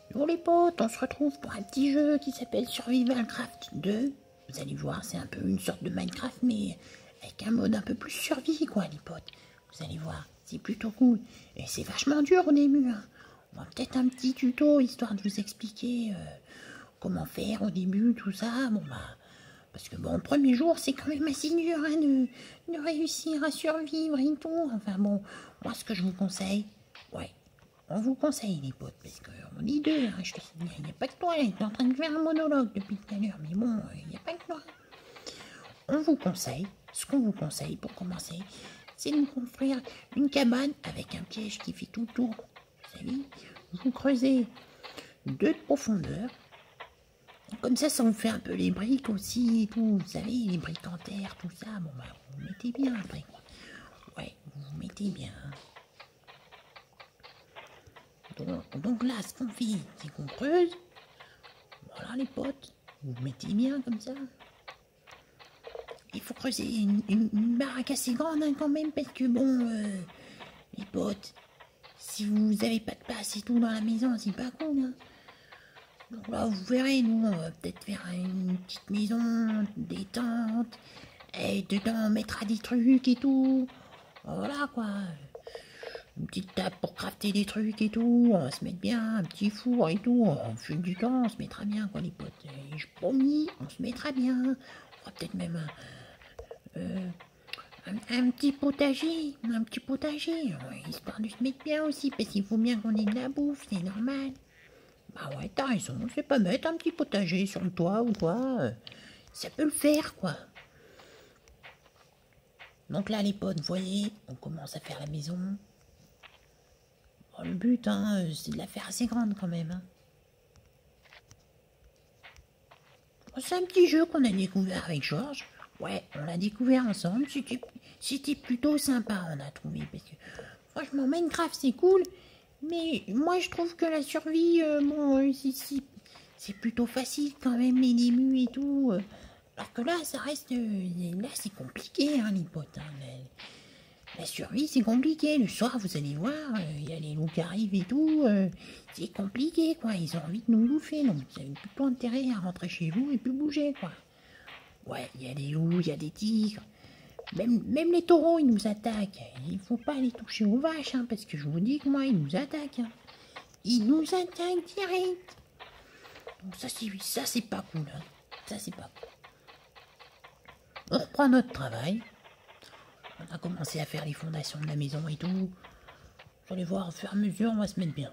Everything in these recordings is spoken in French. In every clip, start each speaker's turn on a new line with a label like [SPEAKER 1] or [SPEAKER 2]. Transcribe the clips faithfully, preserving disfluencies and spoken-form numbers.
[SPEAKER 1] Bon les potes, on se retrouve pour un petit jeu qui s'appelle Survival Craft deux. Vous allez voir, c'est un peu une sorte de Minecraft, mais avec un mode un peu plus survie, quoi, les potes. Vous allez voir, c'est plutôt cool. Et c'est vachement dur au début, hein. On va peut-être un petit tuto, histoire de vous expliquer euh, comment faire au début, tout ça. Bon, bah, parce que bon, le premier jour, c'est quand même assez dur, hein, de, de réussir à survivre et tout. Enfin bon, moi, ce que je vous conseille, ouais, on vous conseille, les potes, parce qu'on est deux, hein, je te signale. Il n'y a pas que toi, il est en train de faire un monologue depuis tout à l'heure, mais bon, il n'y a pas que toi. On vous conseille, ce qu'on vous conseille pour commencer, c'est de construire une cabane avec un piège qui fait tout le tour. Vous savez, vous creusez deux de profondeur. Comme ça, ça vous fait un peu les briques aussi et tout. Vous savez, les briques en terre, tout ça. Bon, bah, vous vous mettez bien après, quoi. Ouais, vous vous mettez bien. Donc, donc là, ce qu'on fait, c'est qu'on creuse. Voilà, les potes. Vous vous mettez bien comme ça. Il faut creuser une, une, une baraque assez grande, hein, quand même, parce que bon, euh, les potes, si vous n'avez pas de place et tout dans la maison, c'est pas cool, hein. Donc là, vous verrez, nous, on va peut-être faire une petite maison, des tentes, et dedans, on mettra des trucs et tout. Voilà, quoi. Une petite table pour crafter des trucs et tout. On va se mettre bien, un petit four et tout. Au fil du temps, on se mettra bien, quoi, les potes. Et je promis, on se mettra bien. On fera peut-être même un, euh, un, un petit potager. Un petit potager. Ouais, histoire de se mettre bien aussi, parce qu'il faut bien qu'on ait de la bouffe, c'est normal. Bah ouais, t'as raison, c'est pas mettre un petit potager sur le toit ou quoi, euh, ça peut le faire, quoi. Donc là, les potes, vous voyez, on commence à faire la maison. Bon, le but, hein, c'est de la faire assez grande quand même, hein. Bon, c'est un petit jeu qu'on a découvert avec Georges. Ouais, on l'a découvert ensemble, c'était, c'était plutôt sympa, on a trouvé, parce que franchement, Minecraft, c'est cool. Mais moi, je trouve que la survie, euh, bon, euh, c'est, c'est plutôt facile quand même, les débuts et tout. Euh, alors que là, ça reste... Euh, là, c'est compliqué, hein, les potes. Hein, la, la survie, c'est compliqué. Le soir, vous allez voir, il euh, y a les loups qui arrivent et tout. Euh, c'est compliqué, quoi. Ils ont envie de nous bouffer. Donc, vous avez plutôt intérêt à rentrer chez vous et plus bouger, quoi. Ouais, il y a des loups, il y a des tigres. Même, même les taureaux, ils nous attaquent. Il faut pas les toucher aux vaches, hein, parce que je vous dis que moi, ils nous attaquent. Hein. Ils nous attaquent direct. Donc ça, c'est, ça, c'est pas cool. Hein. Ça, c'est pas cool. On reprend notre travail. On a commencé à faire les fondations de la maison et tout. Vous allez voir, au fur et à mesure, on va se mettre bien.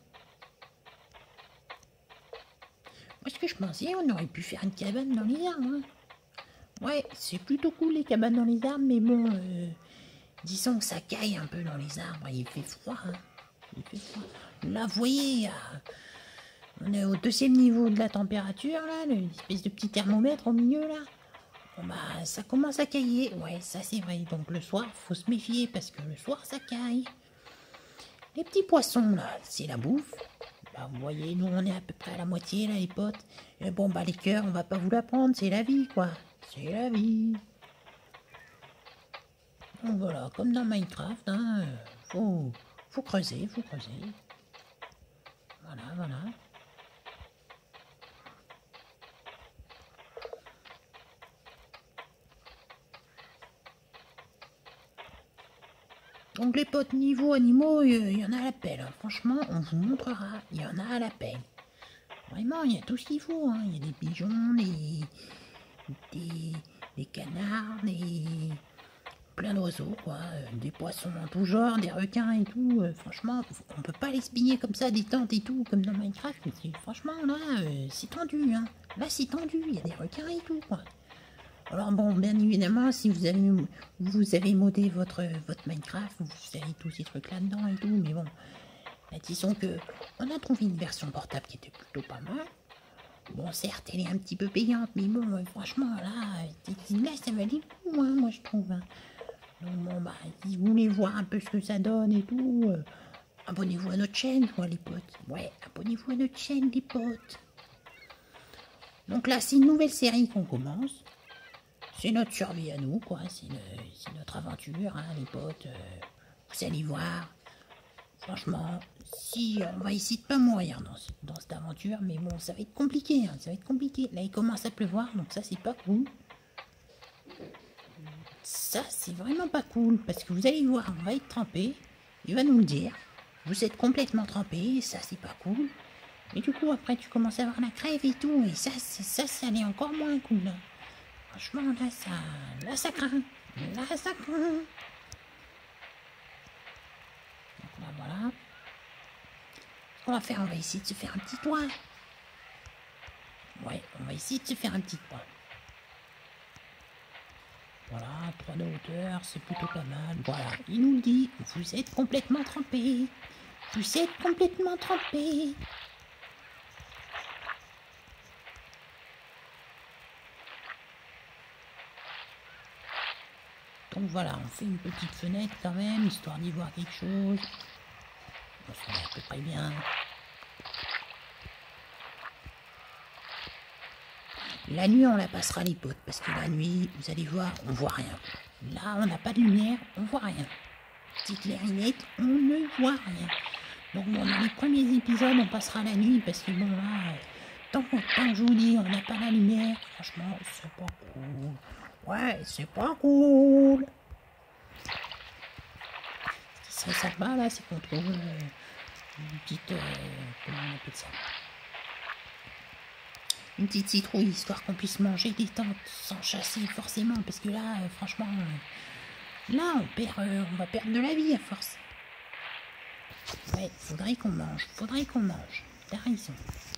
[SPEAKER 1] Moi, ce que je pensais, on aurait pu faire une cabane dans les arbres. Hein. Ouais, c'est plutôt cool les cabanes dans les arbres, mais bon, euh, disons que ça caille un peu dans les arbres, il fait froid. Hein. Il fait froid. Là, vous voyez, on est au deuxième niveau de la température, là, l'espèce de petit thermomètre au milieu, là. Bon, bah, ça commence à cailler. Ouais, ça c'est vrai. Donc le soir, faut se méfier, parce que le soir, ça caille. Les petits poissons, là, c'est la bouffe. Bah, vous voyez, nous, on est à peu près à la moitié, là, les potes. Et bon, bah, les cœurs, on va pas vous la prendre, c'est la vie, quoi. C'est la vie. Donc voilà, comme dans Minecraft, hein, faut, faut creuser, faut creuser. Voilà, voilà. Donc les potes niveau animaux, il y en a à l'appel. Hein. Franchement, on vous montrera, il y en a à l'appel. Vraiment, il y a tout ce qu'il faut. Hein. Il y a des pigeons, des, des, des canards, des... plein d'oiseaux, quoi. Euh, des poissons en tout genre, des requins et tout. Euh, franchement, on peut pas les spinner comme ça, des tentes et tout, comme dans Minecraft. Franchement, là, euh, c'est tendu. Hein. Là, c'est tendu. Il y a des requins et tout, quoi. Alors bon, bien évidemment, si vous avez, vous avez modé votre, votre Minecraft, vous avez tous ces trucs là-dedans et tout, mais bon, là, disons que on a trouvé une version portable qui était plutôt pas mal. Bon, certes, elle est un petit peu payante, mais bon, euh, franchement, là, là, ça valait le coup, hein, moi, je trouve. Hein. Donc bon, bah, si vous voulez voir un peu ce que ça donne et tout, euh, abonnez-vous à notre chaîne, quoi, les potes. Ouais, abonnez-vous à notre chaîne, les potes. Donc là, c'est une nouvelle série qu'on commence. C'est notre survie à nous, quoi. C'est, le, c'est notre aventure, hein, les potes. Euh, vous allez voir. Franchement, si on va essayer de pas mourir dans, ce- dans cette aventure, mais bon, ça va être compliqué, hein, ça va être compliqué. Là, il commence à pleuvoir, donc ça, c'est pas cool. Ça, c'est vraiment pas cool, parce que vous allez voir, on va être trempé. Il va nous le dire. Vous êtes complètement trempé, ça, c'est pas cool. Et du coup, après, tu commences à avoir la crève et tout, et ça, c'est ça, ça allait encore moins cool. Là. Franchement, là, ça, là, ça craint. Là, ça craint. Donc là, voilà. Ce qu'on va faire, on va essayer de se faire un petit toit. Ouais, on va essayer de se faire un petit toit. Voilà, trois de hauteur, c'est plutôt pas mal. Voilà, il nous le dit, vous êtes complètement trempé. Vous êtes complètement trempé. Donc voilà, on fait une petite fenêtre quand même, histoire d'y voir quelque chose. On se met à peu près bien. La nuit, on la passera les potes, parce que la nuit, vous allez voir, on voit rien. Là, on n'a pas de lumière, on voit rien. Petite clarinette, on ne voit rien. Donc bon, dans les premiers épisodes, on passera la nuit, parce que bon, là, tant, tant que je vous dis, on n'a pas la lumière, franchement, c'est pas cool. Ouais, c'est pas cool. Ce qui serait sympa, là, c'est qu'on trouve euh, une petite... Euh, comment on appelle ça ? Une petite citrouille, histoire qu'on puisse manger des tentes sans chasser forcément, parce que là, euh, franchement, euh, là, on perd, euh, on va perdre de la vie à force. Ouais, faudrait qu'on mange, faudrait qu'on mange. T'as raison.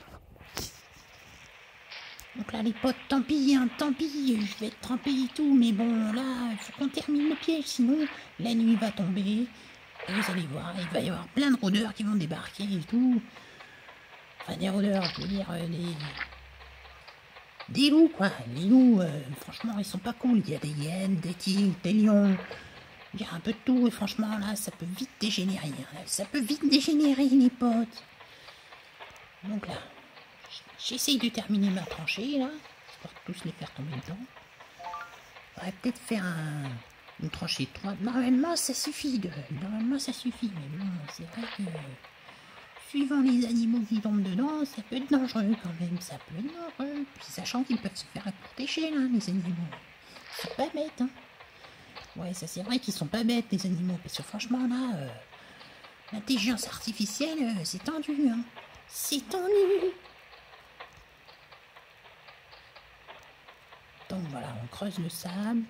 [SPEAKER 1] Donc là, les potes, tant pis, hein, tant pis, je vais être trempé et tout, mais bon, là, il faut qu'on termine le piège, sinon la nuit va tomber, et vous allez voir, il va y avoir plein de rôdeurs qui vont débarquer et tout. Enfin, des rôdeurs, je veux dire, euh, des... Des loups, quoi. Les loups, euh, franchement, ils sont pas cool. Il y a des hyènes, des tigres, des lions. Il y a un peu de tout, et franchement, là, ça peut vite dégénérer. Hein. Ça peut vite dégénérer, les potes. Donc là, j'essaye de terminer ma tranchée, là, histoire de tous les faire tomber dedans. On va peut-être faire un, une tranchée de trois. Normalement, ça suffit. De, normalement, ça suffit. Mais bon, c'est vrai que... Suivant les animaux qui tombent dedans, ça peut être dangereux quand même, ça peut être dangereux. Puis sachant qu'ils peuvent se faire protéger, là, les animaux. Ils sont pas bêtes, hein. Ouais, ça c'est vrai qu'ils sont pas bêtes, les animaux. Parce que franchement, là, euh, l'intelligence artificielle, euh, c'est tendu, hein. C'est tendu. Donc voilà, on creuse le sable.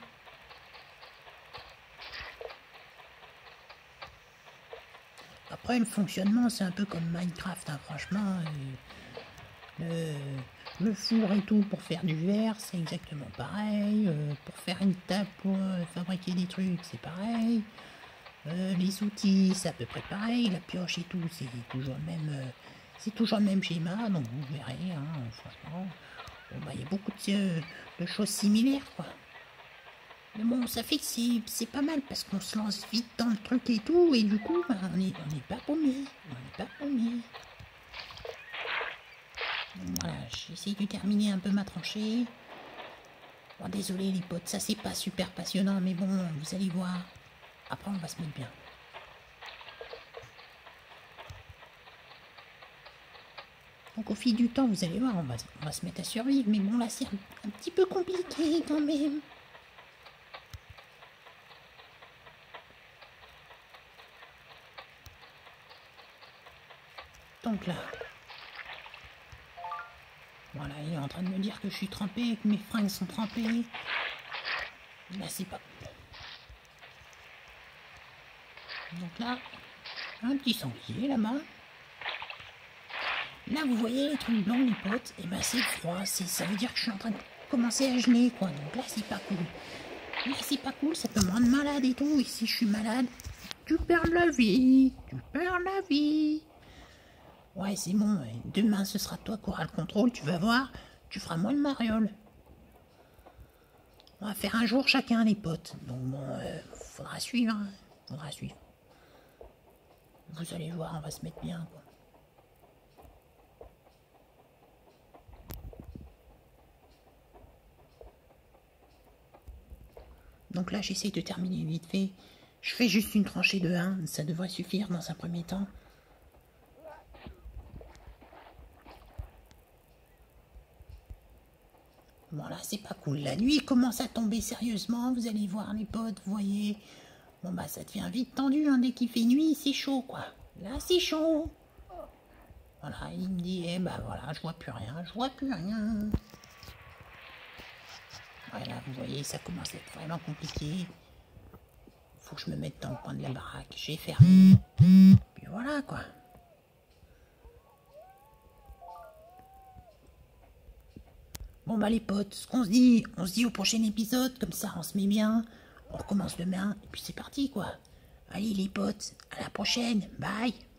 [SPEAKER 1] Après, le fonctionnement, c'est un peu comme Minecraft, hein, franchement. Euh, le, le four et tout pour faire du verre, c'est exactement pareil. Euh, pour faire une table pour euh, fabriquer des trucs, c'est pareil. Euh, les outils, c'est à peu près pareil. La pioche et tout, c'est toujours le même, euh, c'est toujours le même schéma. Donc vous verrez, hein, franchement, bon, bah, y a beaucoup de, de choses similaires, quoi. Mais bon, ça fait que c'est pas mal parce qu'on se lance vite dans le truc et tout, et du coup, bah, on n'est on est pas paumé. On n'est pas paumé. Voilà, j'essaye de terminer un peu ma tranchée. Bon, désolé les potes, ça c'est pas super passionnant, mais bon, vous allez voir. Après, on va se mettre bien. Donc au fil du temps, vous allez voir, on va, on va se mettre à survivre, mais bon, là c'est un, un petit peu compliqué quand même. Donc là, voilà, il est en train de me dire que je suis trempé, que mes fringues sont trempées. Là, c'est pas cool. Donc là, un petit sanglier là-bas. Là, vous voyez les trucs blancs, les potes, et ben c'est froid, ça veut dire que je suis en train de commencer à geler, quoi. Donc là, c'est pas cool. Là, c'est pas cool, ça peut me rendre malade et tout. Et si je suis malade, tu perds la vie, tu perds la vie. Ouais, c'est bon, demain ce sera toi qui auras le contrôle, tu vas voir, tu feras moins le mariole. On va faire un jour chacun, les potes. Donc bon, euh, faudra suivre, hein. Faudra suivre. Vous allez voir, on va se mettre bien, quoi. Donc là, j'essaye de terminer vite fait. Je fais juste une tranchée de un, ça devrait suffire dans un premier temps. Bon là c'est pas cool, la nuit commence à tomber sérieusement, vous allez voir les potes, vous voyez. Bon bah ça devient vite tendu, hein. Dès qu'il fait nuit, c'est chaud quoi. Là c'est chaud. Voilà, il me dit, eh bah voilà, je vois plus rien, je vois plus rien. Voilà, vous voyez, ça commence à être vraiment compliqué. Faut que je me mette dans le coin de la baraque, j'ai fermé. Puis voilà quoi. Bon bah les potes, ce qu'on se dit, on se dit au prochain épisode, comme ça on se met bien, on recommence demain, et puis c'est parti quoi. Allez les potes, à la prochaine, bye.